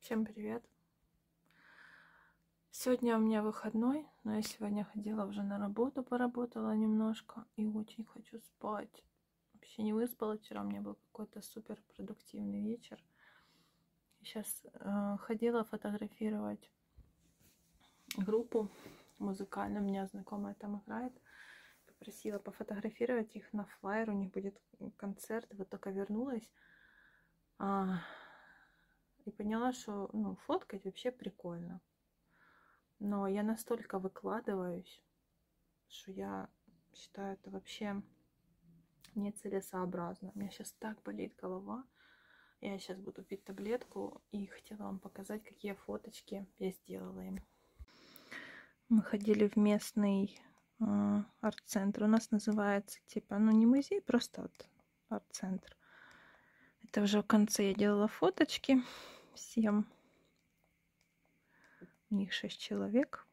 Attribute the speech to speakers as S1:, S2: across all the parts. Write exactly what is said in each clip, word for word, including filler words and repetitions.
S1: Всем привет! Сегодня у меня выходной, но я сегодня ходила уже на работу, поработала немножко и очень хочу спать. Вообще не выспалась, вчера у меня был какой-то супер продуктивный вечер. Сейчас э, ходила фотографировать группу музыкальную, у меня знакомая там играет. Попросила пофотографировать их на флаер, у них будет концерт, вот только вернулась. А, и поняла, что ну, фоткать вообще прикольно. Но я настолько выкладываюсь, что я считаю это вообще нецелесообразно. У меня сейчас так болит голова. Я сейчас буду пить таблетку и хотела вам показать, какие фоточки я сделала им. Мы ходили в местный э, арт-центр. У нас называется типа, ну не музей, просто вот арт-центр. Это уже в конце я делала фоточки всем. У них шесть человек.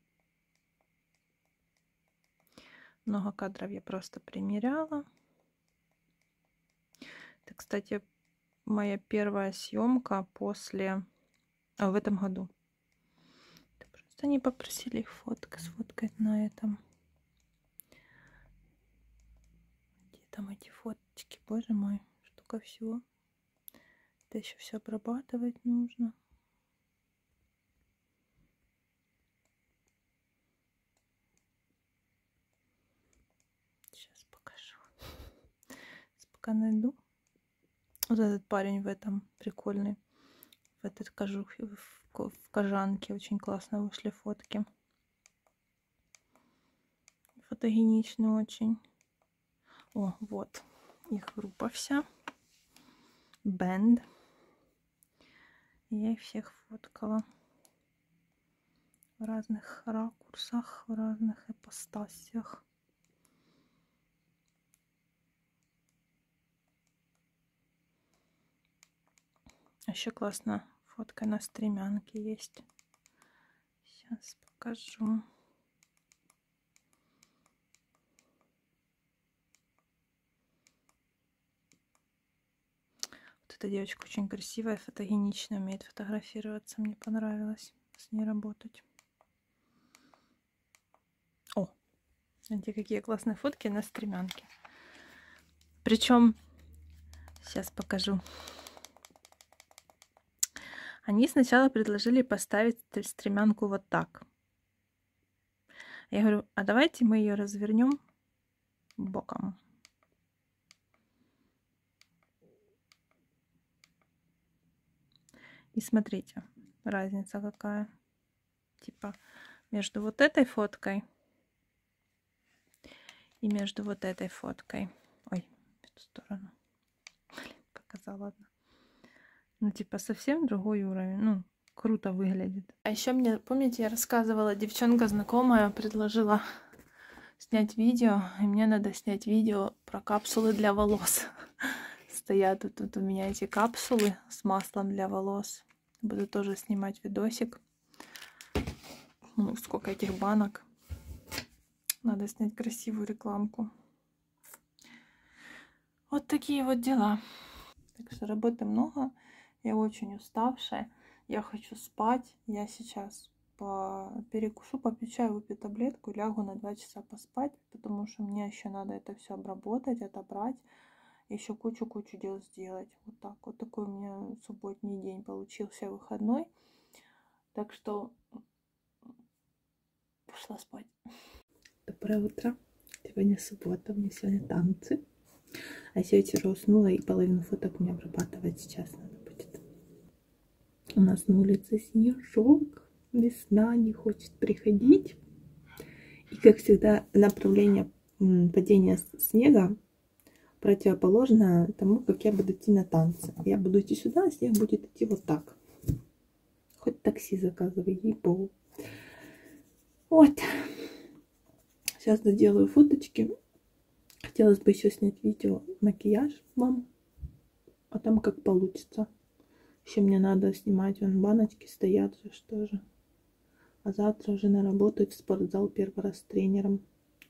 S1: Много кадров я просто примеряла. Это, кстати, моя первая съемка после... А, в этом году. Это просто они попросили их фотка сфоткать на этом. Где там эти фоточки? Боже мой, столько всего. Это еще все обрабатывать нужно. Сейчас покажу. Сейчас пока найду. Вот этот парень в этом прикольный. В этот кожух, в, в кожанке очень классно вышли фотки. Фотогеничный очень. О, вот их группа вся. Бенд. Я их всех фоткала в разных ракурсах, в разных ипостасях. Еще классно фотка на стремянке есть. Сейчас покажу. Вот эта девочка очень красивая, фотогеничная, умеет фотографироваться. Мне понравилось с ней работать. О, смотрите, какие классные фотки на стремянке. Причем, сейчас покажу. Они сначала предложили поставить стремянку вот так. Я говорю, а давайте мы ее развернем боком. И смотрите, разница какая. Типа между вот этой фоткой и между вот этой фоткой. Ой, в эту сторону. Блин, показала одна. Ну, типа совсем другой уровень. Ну, круто выглядит. А еще мне, помните, я рассказывала, девчонка знакомая предложила снять видео. И мне надо снять видео про капсулы для волос. Стоят тут, тут у меня эти капсулы с маслом для волос. Буду тоже снимать видосик. Ну, сколько этих банок. Надо снять красивую рекламку. Вот такие вот дела. Так что работы много. Я очень уставшая. Я хочу спать. Я сейчас по... перекушу, попью чай, выпью таблетку, лягу на два часа поспать, потому что мне еще надо это все обработать, отобрать. Еще кучу-кучу дел сделать. Вот так. Вот такой у меня субботний день получился, выходной. Так что пошла спать. Доброе утро. Сегодня суббота, у меня сегодня танцы. А я вчера уснула, и половину фоток мне обрабатывать сейчас надо будет. У нас на улице снежок. Весна не хочет приходить. И, как всегда, направление падения снега противоположно тому, как я буду идти на танцы. Я буду идти сюда, а снег будет идти вот так. Хоть такси заказывай, ей-богу. Вот. Сейчас доделаю фоточки. Хотелось бы еще снять видео макияж вам. А там как получится. Еще мне надо снимать. Вон баночки стоят же, что же. А завтра уже на работу в спортзал первый раз с тренером.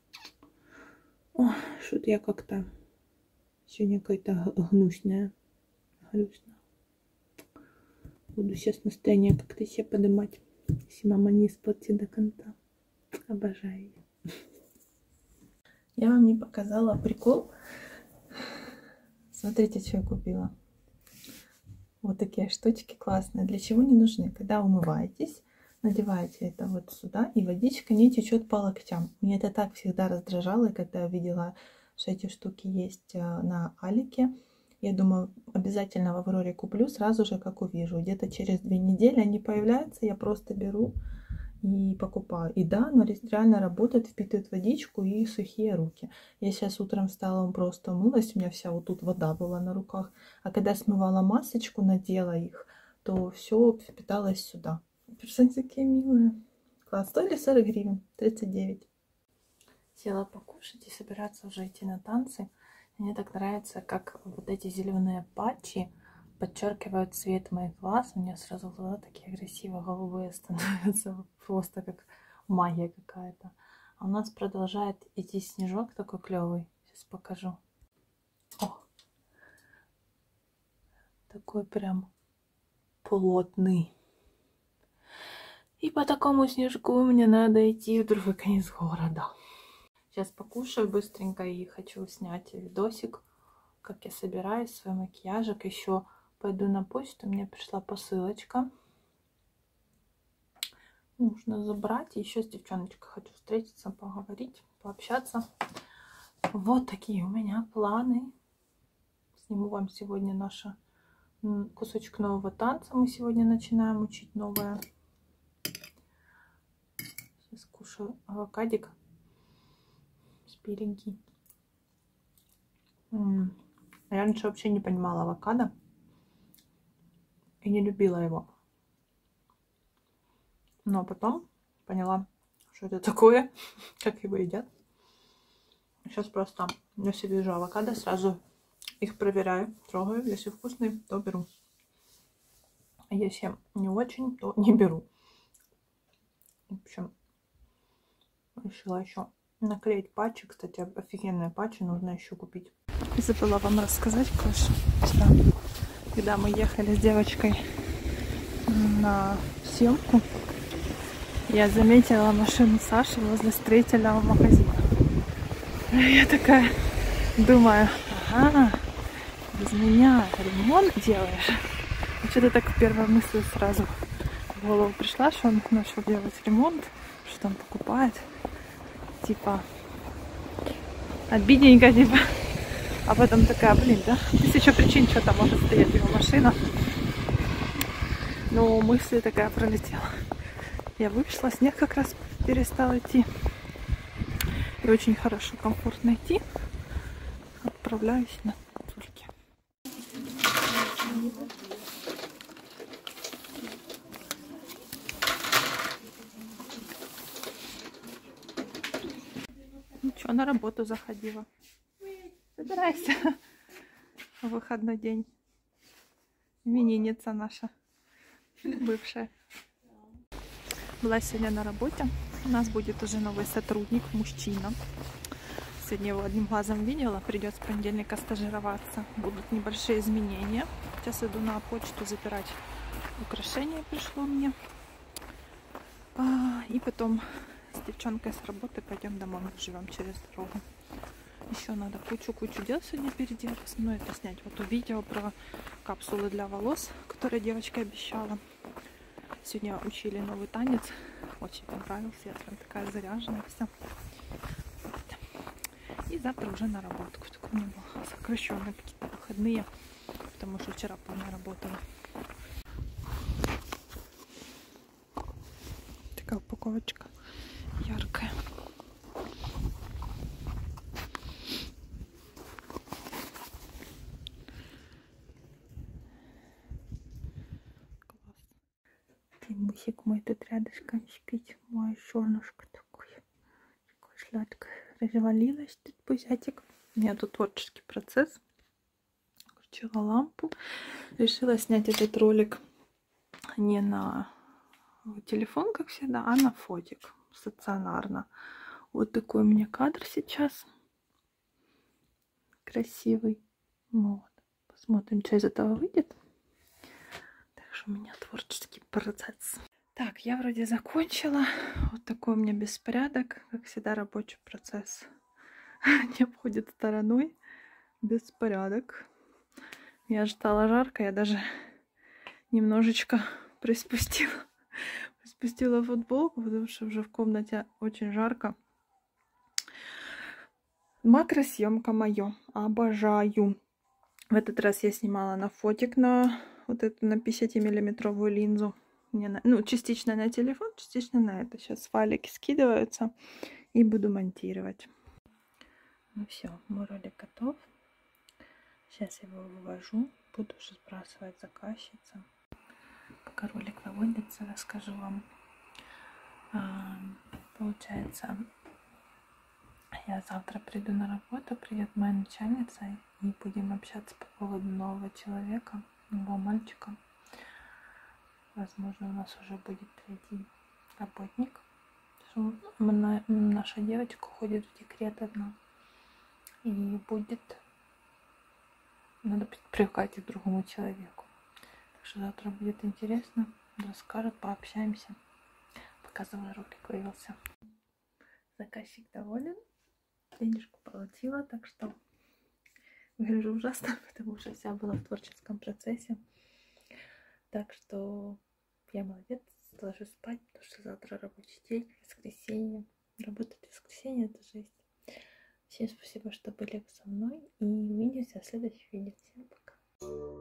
S1: О, что-то я как-то сегодня какая-то гнусная. Грустно. Буду сейчас настроение как-то себе поднимать, если мама не испортит до конца. Обожаю ее. Я вам не показала прикол. Смотрите, что я купила. Вот такие штучки классные. Для чего не нужны? Когда умываетесь, надеваете это вот сюда, и водичка не течет по локтям. Мне это так всегда раздражало, когда я видела, что эти штуки есть на Алике. Я думаю, обязательно в Авроре куплю сразу же, как увижу. Где-то через две недели они появляются, я просто беру и покупаю. И да, оно реально работает, впитывает водичку и сухие руки. Я сейчас утром встала, просто умылась, у меня вся вот тут вода была на руках. А когда смывала масочку, надела их, то все впиталось сюда. Персонки такие милые. Класс. Стоили сорок гривен, тридцать девять. Села покушать и собираться уже идти на танцы. Мне так нравится, как вот эти зеленые патчи подчеркивают цвет моих глаз. У меня сразу глаза такие красиво голубые становятся. Просто как магия какая-то. А у нас продолжает идти снежок такой клевый. Сейчас покажу. О! Такой прям плотный. И по такому снежку мне надо идти в другой конец города. Сейчас покушаю быстренько и хочу снять видосик, как я собираюсь, свой макияжик. Еще пойду на почту, мне пришла посылочка. Нужно забрать. Еще с девчоночкой хочу встретиться, поговорить, пообщаться. Вот такие у меня планы. Сниму вам сегодня наш кусочек нового танца. Мы сегодня начинаем учить новое. Сейчас кушаю авокадик с пиренький. М-м. Я раньше вообще не понимала авокадо и не любила его. Но потом поняла, что это такое, как его едят. Сейчас просто, если вижу авокадо, сразу их проверяю, трогаю. Если вкусный, то беру. А если не очень, то не беру. В общем, решила еще наклеить патчи. Кстати, офигенные патчи, нужно еще купить. Забыла вам рассказать кое-что. Вчера, когда мы ехали с девочкой на съемку, я заметила машину Саши возле строительного магазина. Я такая думаю, ага, без меня ремонт делаешь. И что-то так первая мысль сразу в голову пришла, что он начал делать ремонт, что он покупает. Типа, обидненько, типа. А потом такая, блин, да, тысяча причин, что там может стоять его машина. Но мысль такая пролетела. Я вышла, снег как раз перестал идти. И очень хорошо, комфортно идти. Отправляюсь на турки. Ну что, на работу заходила. Собирайся. Выходной день. Именинница наша. Бывшая. Была сегодня на работе. У нас будет уже новый сотрудник, мужчина. Сегодня его одним глазом видела. Придет с понедельника стажироваться. Будут небольшие изменения. Сейчас иду на почту забирать украшения. Пришло мне. А, и потом с девчонкой с работы пойдем домой. Мы живем через дорогу. Еще надо кучу-кучу дел сегодня переделать. Ну, это снять. Вот то видео про капсулы для волос, которые девочка обещала. Сегодня учили новый танец. Очень понравился. Я прям такая заряженная вся. Вот. И завтра уже на работу. Только у меня было сокращенные какие-то выходные. Потому что вчера полная работала. Такая упаковочка яркая. Мусик мой тут рядышком спит. Мой солнышко такое. Такое сладкое. Развалилась тут пузятик. У меня тут творческий процесс. Включила лампу. Решила снять этот ролик не на телефон, как всегда, а на фотик. Стационарно. Вот такой у меня кадр сейчас. Красивый. Вот. Посмотрим, что из этого выйдет. также у меня творческий процесс. Так, я вроде закончила. Вот такой у меня беспорядок. Как всегда, рабочий процесс не обходит стороной. Беспорядок. Я ждала жарко, я даже немножечко приспустила, приспустила футболку, потому что уже в комнате очень жарко. Макросъемка моё. Обожаю. В этот раз я снимала на фотик на вот эту на пятидесятимиллиметровую линзу. Мне на, ну, частично на телефон, частично на это. Сейчас файлики скидываются и буду монтировать. Ну все, мой ролик готов. Сейчас я его вывожу. Буду уже сбрасывать заказчицам. Пока ролик выводится, расскажу вам. А, получается, я завтра приду на работу, придет моя начальница, и будем общаться по поводу нового человека, нового мальчика. Возможно, у нас уже будет третий работник. Наша девочка уходит в декрет одна. И будет... Надо привыкать к другому человеку. Так что завтра будет интересно. Расскажет, пообщаемся. Показываю, ролик вывелся. Заказчик доволен. Денежку получила, так что выгляжу ужасно, потому что вся была в творческом процессе. Так что я молодец, ложусь спать, потому что завтра рабочий день, воскресенье. Работать в воскресенье — это жесть. Всем спасибо, что были со мной, и увидимся в следующем видео. Всем пока.